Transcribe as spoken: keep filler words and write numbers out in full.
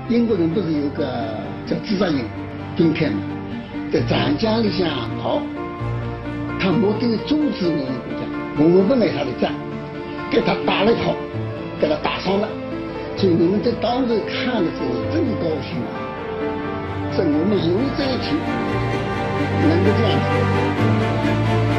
英国人不是有个叫自杀营军片嘛，在长江里向跑，他目的是阻止我们国家，我们不来他的战，给他打了一炮，给他打伤了，所以我们在当时看的时候真高兴啊！是我们有这一群能够这样子。